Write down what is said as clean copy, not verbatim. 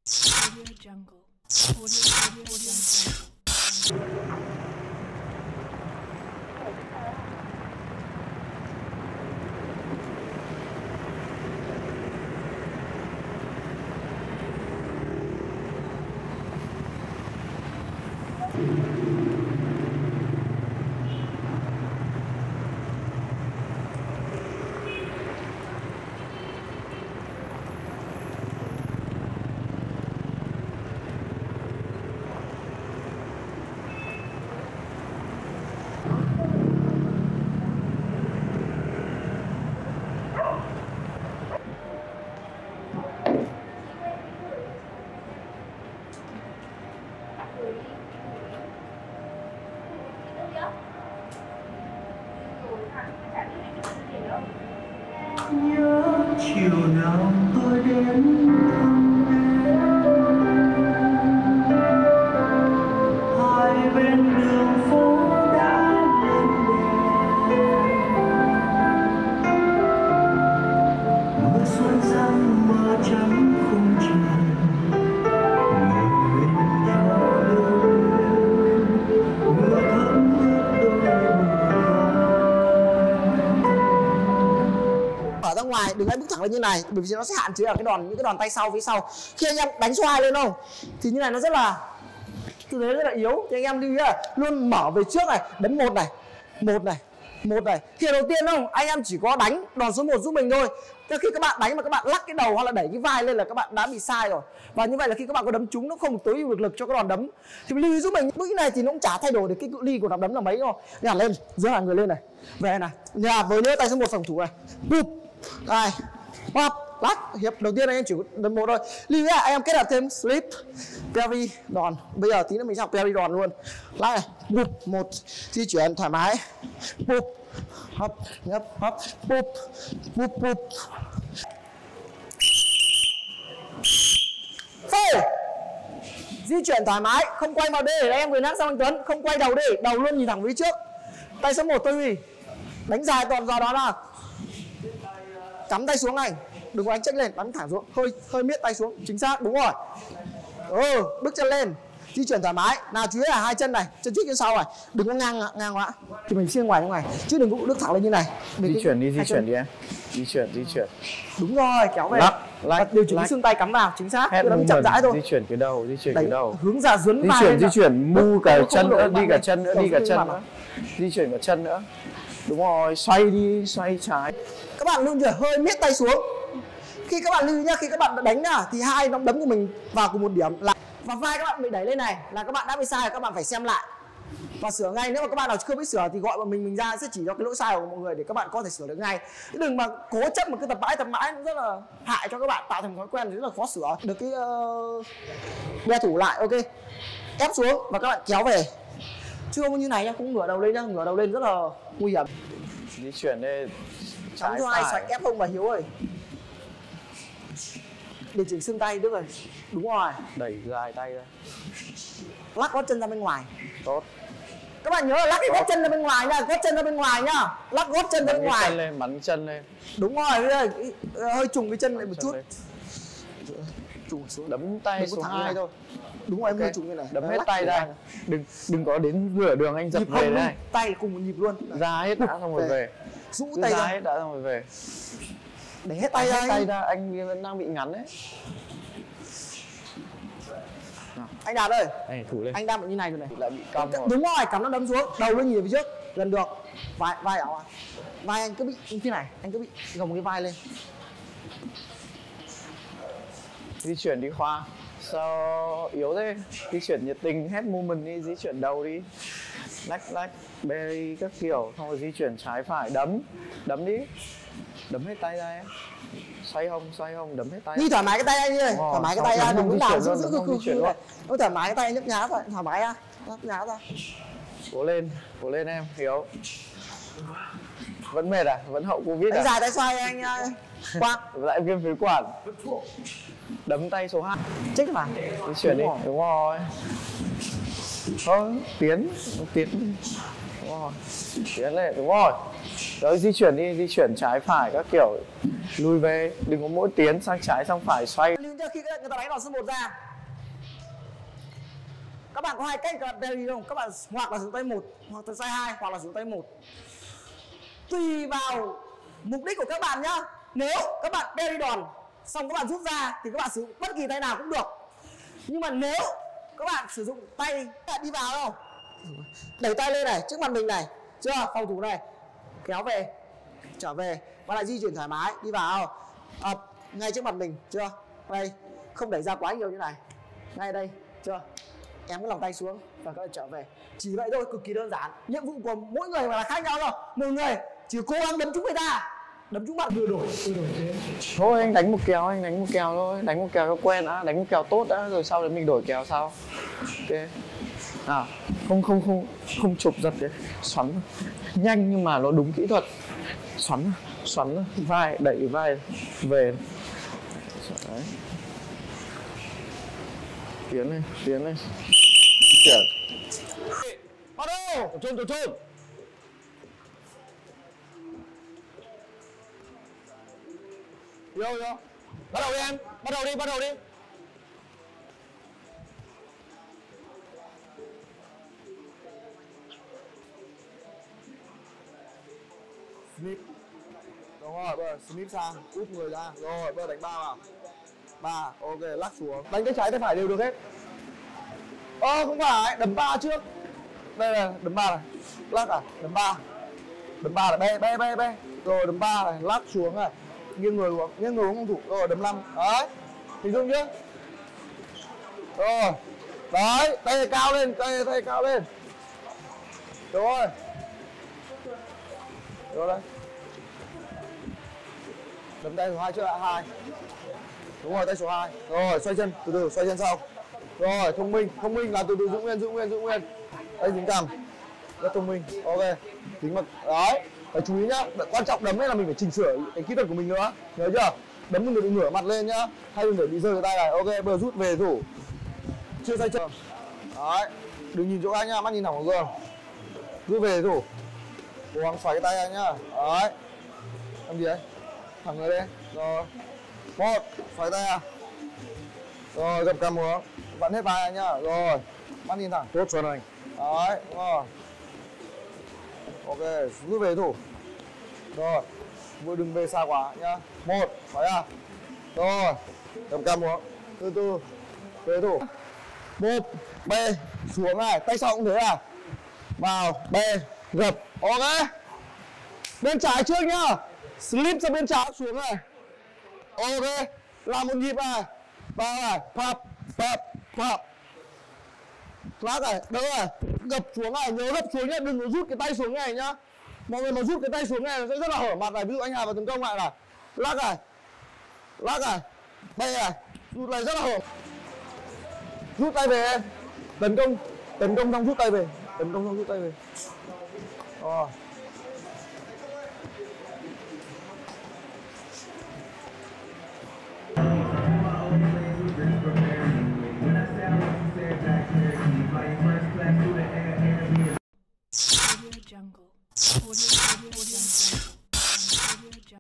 Audio Jungle. Audio Jungle. Nhớ chiều nào tôi đến thăm em, hai bên đường phố đã lên đèn, mưa xuân răng mưa trắng không trời, ngày bên nhau đêm mưa thấm ướt đôi ở ra ngoài đừng hãy bước thẳng lên như này, bởi vì nó sẽ hạn chế ở những cái đòn tay sau phía sau. Khi anh em đánh xoay lên không thì như này nó rất là tư thế rất là yếu, thì anh em lưu ý là luôn mở về trước này, đấm một này. Khi đầu tiên không, anh em chỉ có đánh đòn số 1 giúp mình thôi. Thế khi các bạn đánh mà các bạn lắc cái đầu hoặc là đẩy cái vai lên là các bạn đã bị sai rồi. Và như vậy là khi các bạn có đấm trúng nó không tối ưu được lực cho cái đòn đấm. Thì lưu ý giúp mình bước này thì nó cũng chả thay đổi được cái cự ly của đòn đấm là mấy đâu. Nhả lên, giữa hàng người lên này, về này, nhà với nữa tay số 1 phòng thủ này, bụp, đây, bóp, lắc. Hiệp đầu tiên anh em chỉ đấm một thôi. Lưu ý là anh em kết hợp thêm slip, parry, đòn. Bây giờ tí nữa mình sẽ học parry đòn luôn. Lắc này, bụp, một, di chuyển thoải mái, bụp, hop, nhấp, hop, bụp, bụp, bụp. Phê. Di chuyển thoải mái, không quay vào D để em người nát sang anh Tuấn, không quay đầu đi, đầu luôn nhìn thẳng phía trước. Tay số 1 tôi Huy. Đánh dài toàn vào đó nào. Cắm tay xuống này, đừng có đánh check lên, bắn thẳng xuống, hơi miết tay xuống, chính xác, đúng rồi. Bước chân lên, di chuyển thoải mái. Nào chú ý là hai chân này, chân trước chân sau này, đừng có ngang quá. Thì mình xiên ngoài ra ngoài, chứ đừng có bước thẳng lên như này. Di chuyển đi em. Di chuyển. Đúng rồi, kéo về. Lắc, điều chỉnh xương tay cắm vào, chính xác. Hết đấm chậm rãi thôi. Di chuyển cái đầu, Hướng ra dướn vai. Di chuyển mu cả chân nữa, đi cả chân nữa. Di chuyển cả chân nữa. Đúng rồi, xoay đi, xoay trái. Các bạn luôn hơi miết tay xuống. Khi các bạn lưu ý nhá, khi các bạn đánh thì hai nắm đấm của mình vào cùng một điểm là và vai các bạn bị đẩy lên này là các bạn đã bị sai, các bạn phải xem lại và sửa ngay. Nếu mà các bạn nào chưa biết sửa thì gọi bọn mình ra sẽ chỉ cho cái lỗi sai của mọi người để các bạn có thể sửa được ngay. Chứ đừng mà cố chấp mà cứ tập mãi nó rất là hại cho các bạn, tạo thành thói quen rất là khó sửa được cái đe thủ lại. Ok, ép xuống và các bạn kéo về, chứ không như này nhá, cũng ngửa đầu lên nhá, ngửa đầu lên rất là nguy hiểm. Di chuyển đây, Chắn cho ai xoạch ép không và Hiếu ơi. Điều chỉnh xương tay Đức ơi. Đúng rồi. Đẩy dài tay ra. Lắc gót chân ra bên ngoài. Tốt. Các bạn nhớ là lắc cái gót chân ra bên ngoài nha, gót chân ra bên ngoài nhá. Lắc gót chân ra bên ngoài. Bắn chân lên. Đúng rồi, hơi trùng cái chân lại một chút. Trùng xuống. Đấm tay số 2 thôi. Đúng rồi, em hơi trùng như này. Đấm hết tay ra. Đừng có đến nửa đường anh dập về đây. Tay cùng một nhịp luôn. Ra hết đã xong rồi về. Rũ tay ra hết đã xong rồi về. Để hết tay ra. Hết tay ra, anh vẫn đang bị ngắn đấy. Anh Đạt ơi. Thủ lên. Anh đang bị như này rồi này. Lại bị cong rồi. Đúng rồi, cắm nó đấm xuống, đầu lên nhìn phía trước, gần được. Vai ảo à. Vai anh cứ bị như thế này, anh cứ bị gồng cái vai lên. Di chuyển đi Khoa. Sao yếu thế? Di chuyển nhiệt tình, hết movement đi, di chuyển đầu đi. Lách, berry các kiểu, xong rồi di chuyển trái phải, đấm đi. Đấm hết tay ra em. Xoay hông, đấm hết tay. Đi thoải mái cái tay anh đi ơi, thoải mái cái tay ra, đừng có đảo giữ khư này. Nó thoải mái cái tay nhấp nhá thôi, thoải mái ra, nhấp nhá ra. Cố lên em, Hiếu. Vẫn mệt à? Vẫn hậu Covid à? Đánh dài tay xoay anh Quang. Lại viêm phế quản. Đấm tay số 2. Chết mà. Di chuyển đi, đúng rồi. Thôi, tiến. Đúng rồi. Tiến lên, đúng rồi. Đấy, di chuyển đi, di chuyển trái phải các kiểu, lùi về, đừng có mỗi tiến sang trái sang phải xoay. Lưu cho khi người ta đánh đòn số 1 ra, các bạn có hai cách các bạn parry không? Các bạn hoặc là dùng tay 1, hoặc là tay 2, hoặc là dùng tay 1. Tùy vào mục đích của các bạn nhá. Nếu các bạn parry đòn xong các bạn rút ra thì các bạn sử dụng bất kỳ tay nào cũng được. Nhưng mà nếu các bạn sử dụng tay, các bạn đi vào không? Đẩy tay lên này, trước mặt mình này, chưa? Phòng thủ này, kéo về, trở về và lại di chuyển thoải mái, đi vào, ngay trước mặt mình, chưa? Đây, không đẩy ra quá nhiều như này, ngay đây, chưa? Em cái lòng tay xuống và các bạn trở về. Chỉ vậy thôi, cực kỳ đơn giản. Nhiệm vụ của mỗi người mà là khác nhau rồi. Một người chỉ cố gắng đấm trúng người ta, đấm trúng bạn vừa đổi thế. Thôi anh đánh một kèo, anh đánh một kèo thôi, đánh một kèo cho quen đã, đánh một kèo tốt đã, rồi sau đấy mình đổi kèo sau. Ok. À, không chụp giật đấy, xoắn nhanh nhưng mà nó đúng kỹ thuật. Xoắn vai, đẩy vai về. Đấy. Tiến lên. Chuyển. Bắt đầu. Tổ chôn. Vô. Bắt đầu đi em, bắt đầu đi. Snip. Đúng rồi, bây giờ snip sang, úp người ra. Rồi, bây giờ đánh 3 vào. 3, ok, lắc xuống. Đánh tay trái tay phải đều được hết. Không phải, đấm 3 trước. Đây là đấm 3 này. Lắc à, đấm 3. Đấm 3 là be. Rồi đấm 3 này, lắc xuống này. Nghiêng người xuống không thủ. Rồi đấm 5. Đấy. Hình dung chưa? Rồi. Đấy, tay cao lên, tay cao lên. Rồi. Rồi đây. Đấm tay số 2 trước ạ, 2. Đúng rồi, tay số 2. Rồi, xoay chân, từ từ xoay chân sau. Rồi, thông minh là từ từ giữ nguyên. Đây dính cằm. Rất thông minh. Ok. Dính mặt. Đấy. Phải chú ý nhá. Quan trọng đấm ấy là mình phải chỉnh sửa cái kỹ thuật của mình nữa. Nhớ chưa? Đấm mình được ngửa mặt lên nhá. Hay đừng để bị rơi cái tay này. Ok, bây giờ rút về thủ. Chưa xoay chân. Đấy. Đừng nhìn chỗ anh nhá, mắt nhìn thẳng vào gương. Rút về thủ. Cố gắng xoáy cái tay anh nhá. Đấy. Làm gì đấy? Thẳng người lên. Rồi. 1, xoáy tay à. Rồi, gập cằm xuống. Vặn hết vai anh nhá. Rồi. Mắt nhìn thẳng. Tốt chuẩn anh. Đấy, đúng rồi. Ok, rút về thủ. Rồi. Vừa đừng về xa quá nhá. 1, xoáy à. Rồi. Gập cằm xuống. Từ từ. Về thủ. 1, B, xuống này. Tay sau cũng thế à. Vào, B, gập. Ok. Bên trái trước nhá. Slip ra bên trái xuống này. Ok. Làm một nhịp này. Vào này. Pop. Lát này. Đỡ này. Gập xuống này. Nhớ gập xuống nhá. Đừng có rút cái tay xuống này nhá. Mọi người mà rút cái tay xuống này nó sẽ rất là hở mặt này. Ví dụ anh Hà vào tấn công lại này. Lắc này. Bay này. Rút này rất là hở. Rút tay về em. Tấn công xong rút tay về. Rồi.